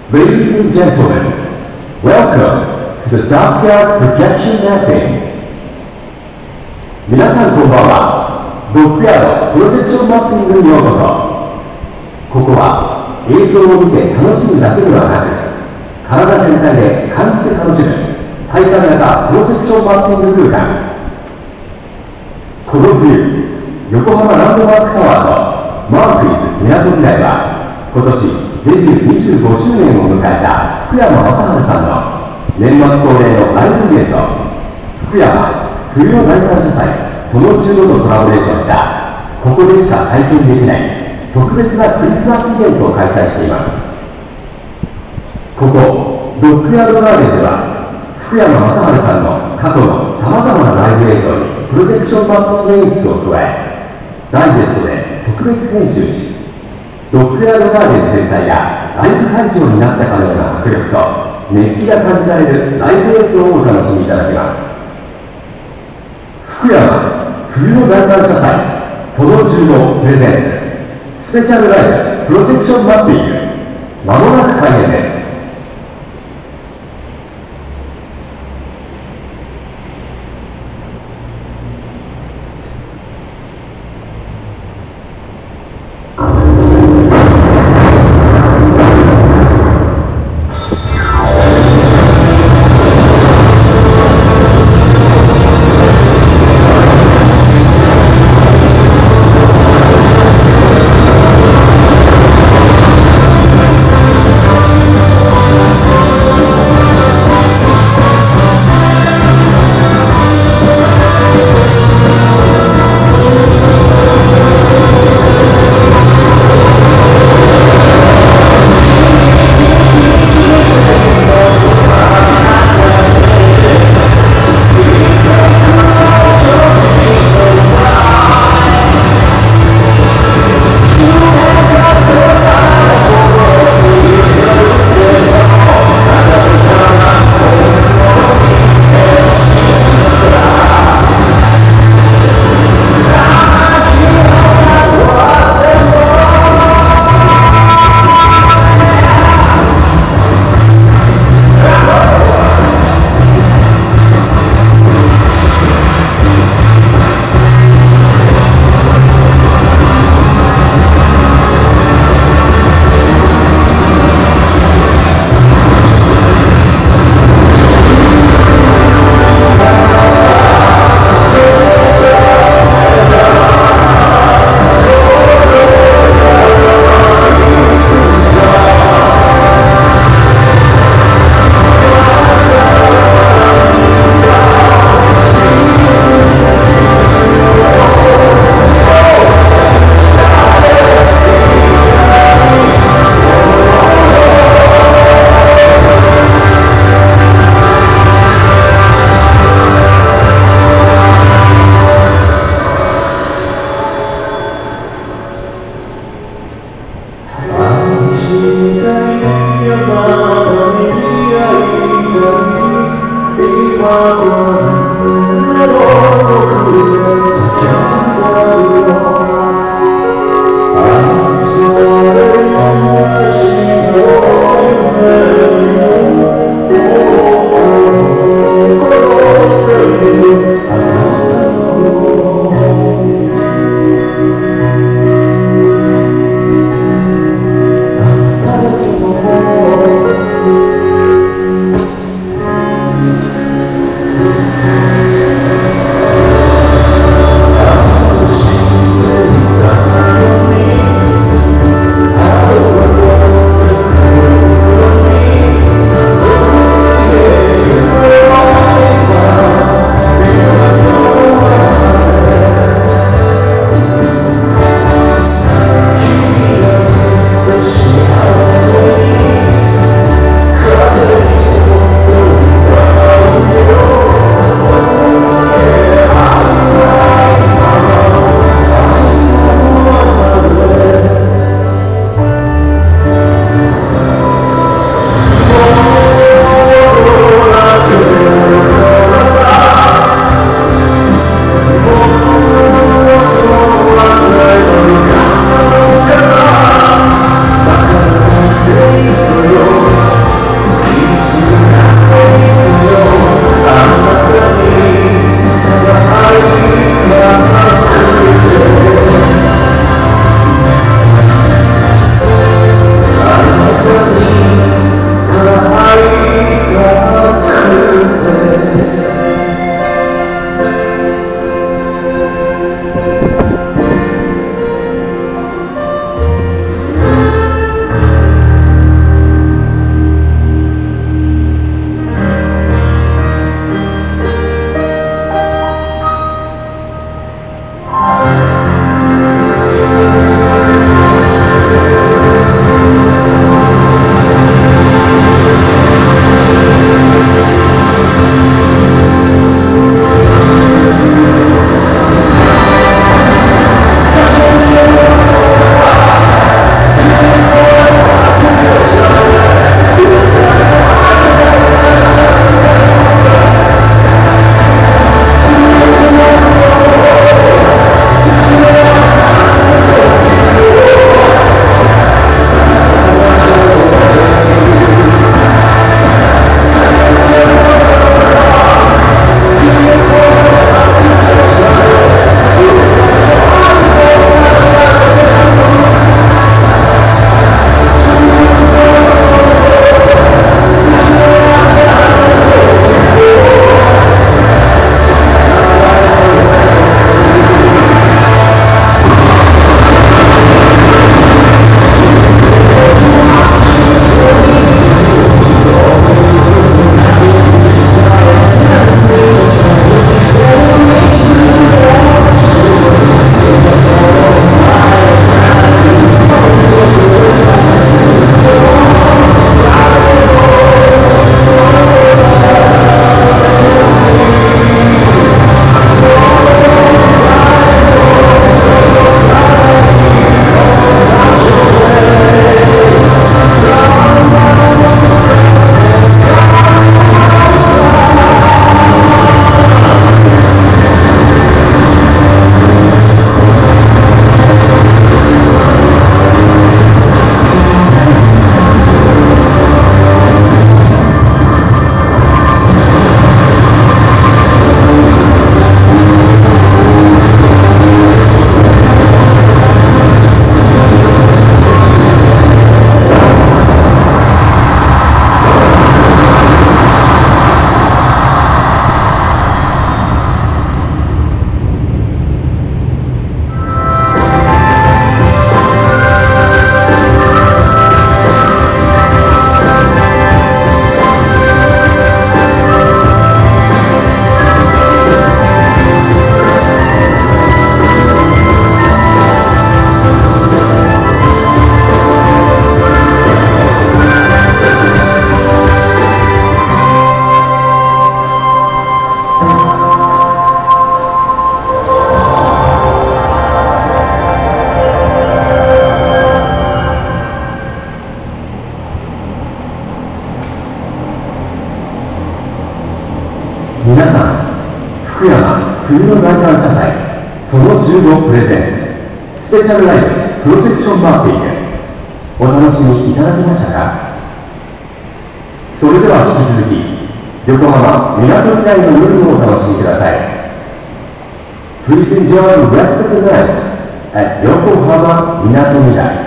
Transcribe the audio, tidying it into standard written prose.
Ladies and gentlemen, welcome to the Dockyard Projection Mapping. 皆さんこんばんは。ドッグヤードプロジェクションマッピングにようこそ。ここは映像を見て楽しむだけではなく、体全体で感じて楽しむ体感型プロジェクションマッピング空間。この冬、横浜ランドマークタワーとマークイズ港未来は今年デビュー25周年を迎えた福山雅治さんの年末恒例のライブイベント、福山冬の大感謝祭その15とコラボレーションしたここでしか体験できない特別なクリスマスイベントを開催しています。ここドッグヤードガーデンでは福山雅治さんの過去のさまざまなライブ映像にプロジェクションマッピング演出を加え、ダイジェストで特別編集し、ドッグヤードガーデン全体がライブ会場になったかのような迫力と熱気が感じられるライブ映像をお楽しみいただけます。福山冬の大感謝祭その15プレゼンツスペシャルライブプロジェクションマッピング、まもなく開演です。 皆さん、福山冬の大感謝祭その15プレゼンツスペシャルライブプロジェクションマッピングお楽しみいただけましたか？それでは引き続き横浜みなとみらいの夜をお楽しみください。 Please enjoy the rest of the night at Yokohama Minato Mirai.